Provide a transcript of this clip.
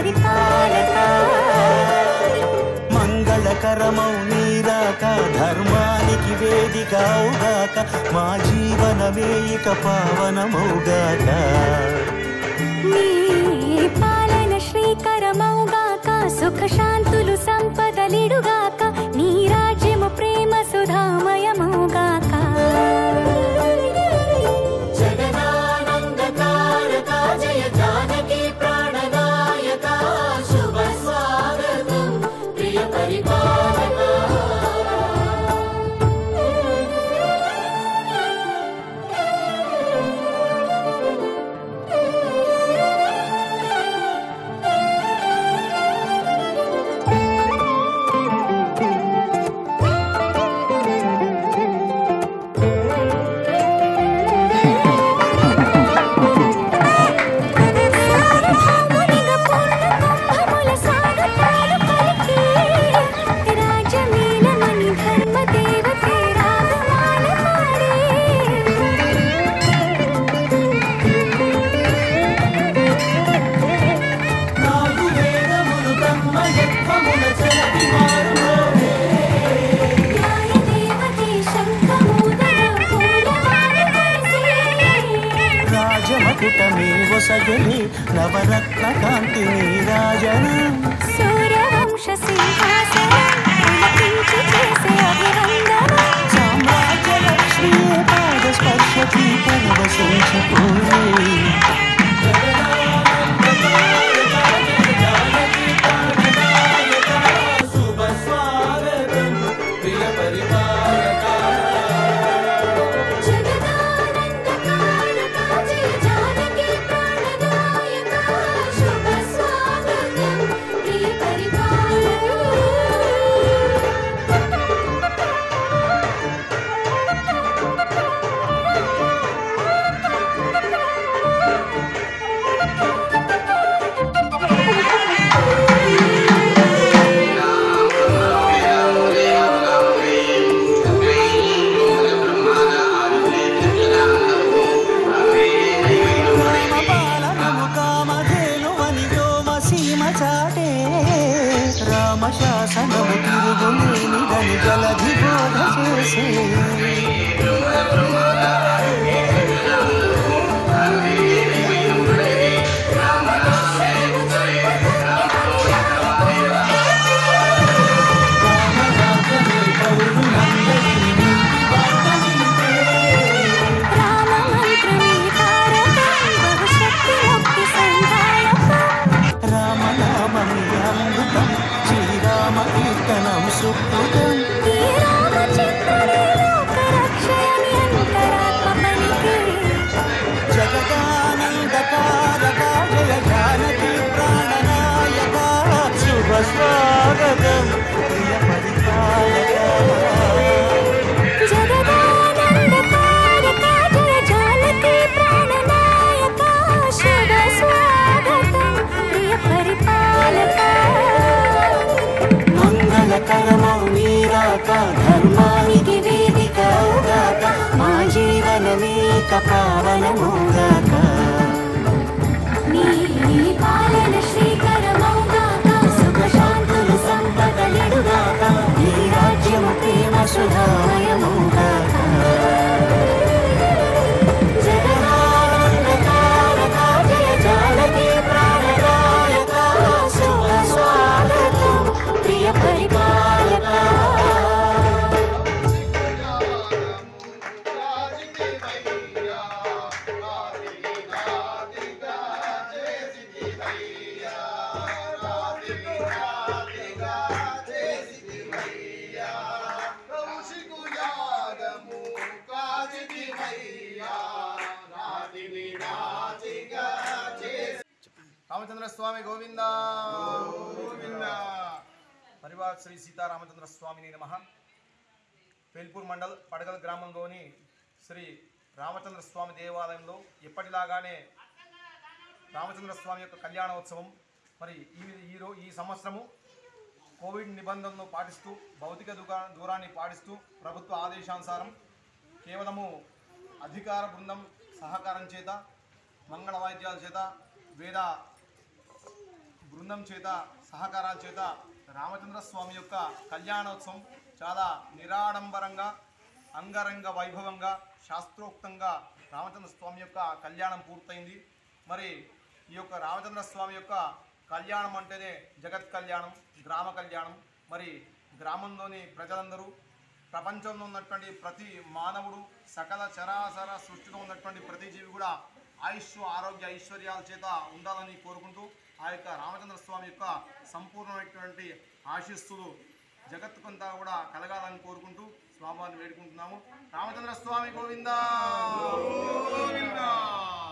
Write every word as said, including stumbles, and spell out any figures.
పరిపాలక మంగళకరమౌ నీరాక ధర్మానికి వేదికవుగాక మా జీవనమే ఇక పావనమౌగాక నీ పాలన శ్రీకరమౌగాక సుఖ శాంతులు సంపదలిడుగాక నీ రాజ్యము ప్రేమ సుధామయమౌగాక జగదానందకారక జయ జానకి ప్రాణనాయక శుభ స్వాగతం ప్రియ పరిపాలక సగలి నవరత్న కాంతి నీరాజన సూర్యవంశ సింహాసనం పులకించి చేసే అభివందనం సామ్రాజ్య లక్ష్మీ పాద స్పర్శకి పరవశించిపోయే శుభ స్వాగతం ప్రియ పరిపాలక శాసనము తిరుగులేని గని జలధి బోధ చేసే కీర్తనం సుకృతం జగదానందకారక జయ జానకి ప్రాణనాయక శుభ స్వాగతం ప్రియ పరిపాలక జగదానందకారక జయ జానకి ప్రాణనాయక శుభ స్వాగతం ప్రియ పరిపాలక మంగళకరమౌ నీరాక ధర్మానికి వేదికవుగాక మా జీవనమేక పావనమౌగాక నీ పాలన శ్రీకరమౌగాక సుఖ శాంతులు సంపదలిడుగాక నీ రాజ్యము ప్రేమ సుధామయమౌగాక జగదానందకారక జయ జానకి ప్రాణనాయక శుభ స్వాగతం ప్రియ పరిపాలక रामचंद्र स्वामी गोविंद गोविंद परिवार श्री सीता रामचंद्र स्वामी नमः वेल्पूर मंडल पडगल ग्रामंलोनी श्री रामचंद्र स्वामी देवालయంలో ఎప్పటిలాగానే రామచంద్ర స్వామి యొక్క కళ్యాణోత్సవం మరి ఈ ఈ సంవత్సరము కోవిడ్ నిబంధనలను పాటిస్తూ భౌతిక దూరాన్ని పాటిస్తూ ప్రభుత్వ ఆదేశానుసారం కేవలము అధికార బృందం సహకారం చేత మంగళ వాయిద్యాల చేత వేద బృందం చేత సహకారాల చేత రామచంద్ర స్వామి యొక్క కళ్యాణోత్సవం చాలా నిరాడంబరంగా అంగరంగ వైభవంగా శాస్త్రోక్తంగా రామచంద్ర స్వామి యొక్క కళ్యాణం పూర్తయింది. మరి ఈ యొక్క రామచంద్ర స్వామి యొక్క కళ్యాణం అంటేనే జగత్ కళ్యాణం, గ్రామ కళ్యాణం. మరి గ్రామంలోని ప్రజలందరూ, ప్రపంచంలో ఉన్నటువంటి ప్రతి మానవుడు, సకల చరాచర సృష్టిలో ఉన్నటువంటి ప్రతి జీవి కూడా ఆయుష్ ఆరోగ్య ఐశ్వర్యాల చేత ఉండాలని కోరుకుంటూ ఆ యొక్క రామచంద్ర స్వామి యొక్క సంపూర్ణమైనటువంటి ఆశీస్సులు జగత్తుకంతా కూడా కలగాలని కోరుకుంటూ స్వామివారిని వేడుకుంటున్నాము. రామచంద్ర స్వామి గోవిందా గోవిందా.